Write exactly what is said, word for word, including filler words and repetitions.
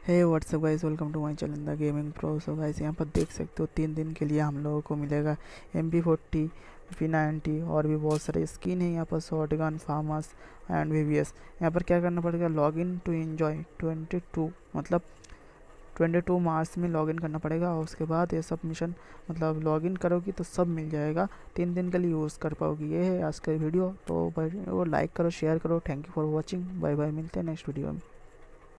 Hey WhatsApp guys, welcome to my channel the gaming pro. So guys यहाँ पर देख सकते हो तीन दिन के लिए हम लोगों को मिलेगा M P forty, P ninety और भी बहुत सारे स्किन है यहाँ पर, shotgun, farmers and V V S. यहाँ पर क्या करना पड़ेगा, log in to enjoy twenty two मतलब ट्वेंटी टू मार्च में लॉगिन करना पड़ेगा। और उसके बाद ये सब मिशन मतलब लॉगिन करोगी तो सब मिल जाएगा, तीन दिन के लिए यूज़ कर पाओगी। ये है आज का वीडियो, तो भाई वो लाइक करो, शेयर करो। Thank you for watching, bye bye, मिलते हैं नेक्स्ट वीडियो में।